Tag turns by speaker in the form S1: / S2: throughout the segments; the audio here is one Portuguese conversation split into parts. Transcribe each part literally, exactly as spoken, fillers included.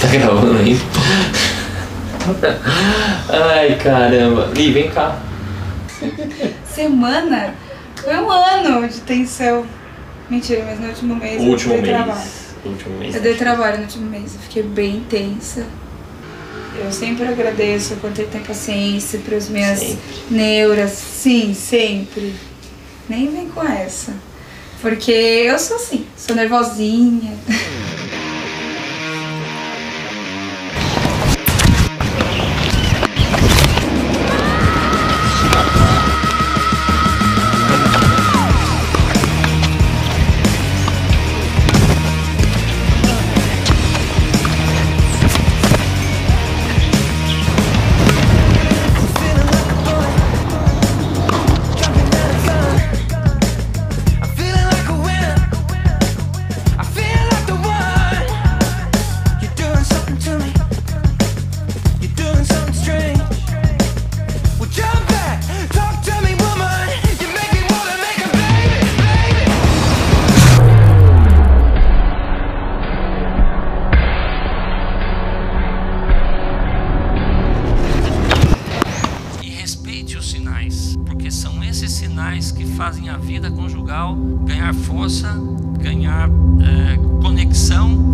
S1: Tá gravando aí? Ai, caramba. Li, vem cá.
S2: Semana? Foi um ano de tensão. Mentira, mas no último mês
S1: O
S2: eu
S1: último
S2: dei
S1: mês.
S2: trabalho.
S1: O último mês.
S2: Eu dei trabalho no último mês, eu fiquei bem tensa. Eu sempre agradeço por ter tempo paciência para as minhas
S1: Sempre.
S2: neuras. Sim, sempre. Nem vem com essa. Porque eu sou assim, sou nervosinha.
S3: Porque são esses sinais que fazem a vida conjugal ganhar força, ganhar é, conexão.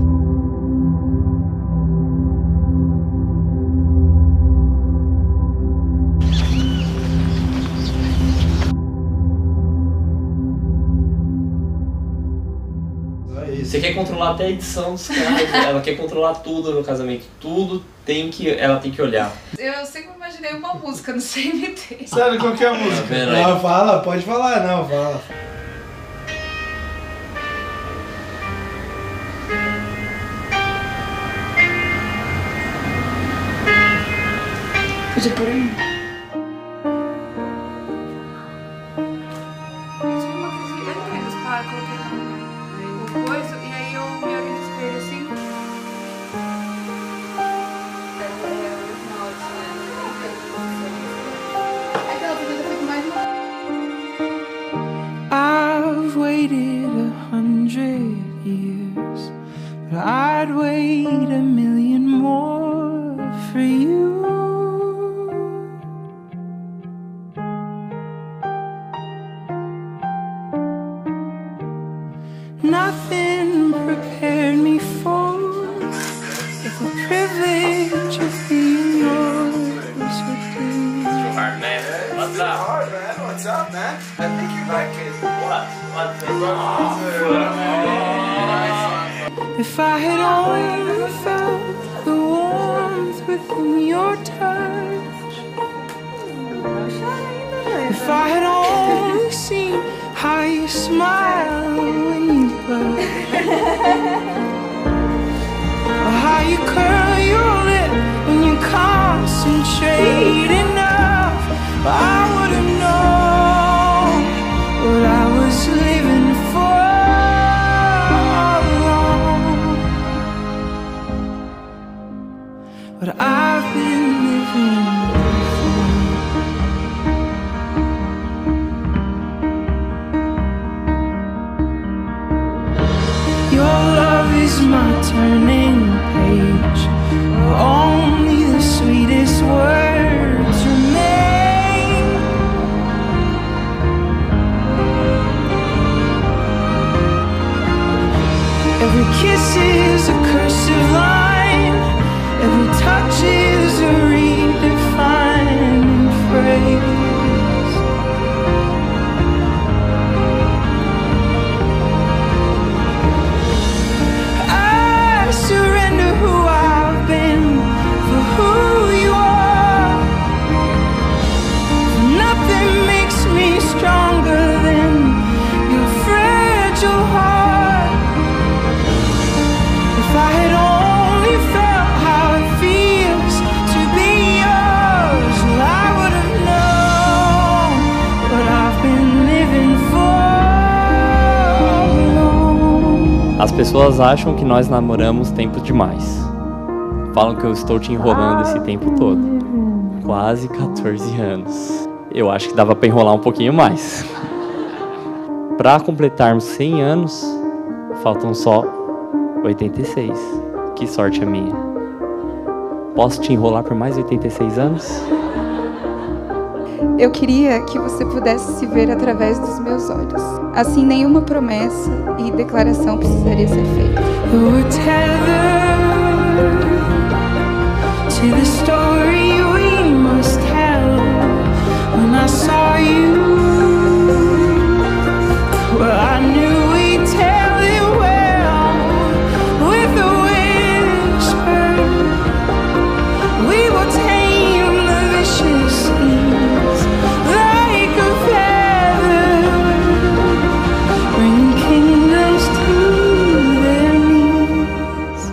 S1: Você quer controlar até a edição dos caras, ela quer controlar tudo no casamento, tudo tem que, ela tem que olhar.
S2: Eu sempre imaginei uma música no C M T.
S4: Sério, qual que é a música?
S1: Tá
S4: Não, fala, pode falar, não, fala.
S2: Podia por aí. Coisa, e aí eu me olho no espelho assim.
S5: I've waited a hundred years, but I'd wait a million more for you. Nothing prepared me for the privilege of being yours with you.
S1: Hard man, what's up?
S4: Hard, man. What's up, man? I think you like it.
S1: What? What's
S5: If I had only felt the warmth within your touch, if I had only seen how you smile when you blush, or how you curl your lip when you concentrate enough, I would have known what I was living for all along. What I've been living for. Your love is my turning page, where only the sweetest words remain. Every kiss is a cursive line, every touch is a redefining phrase. I surrender who I've been for who you are. For nothing makes me stronger than your fragile heart. If I had only felt how it feels to be yours, well, I would have known what I've been living for.
S6: As pessoas acham que nós namoramos tempo demais. Falam que eu estou te enrolando esse tempo todo. Quase quatorze anos. Eu acho que dava pra enrolar um pouquinho mais. Pra completarmos cem anos, faltam só oitenta e seis. Que sorte a minha. Posso te enrolar por mais oitenta e seis anos?
S2: Eu queria que você pudesse se ver através dos meus olhos. Assim, nenhuma promessa e declaração precisaria ser feita.
S5: We're tethered to the story we must tell. When I saw you, well, I knew we'd tell it well. With a whisper, we will tame the vicious seas like a feather, bring kingdoms to their knees.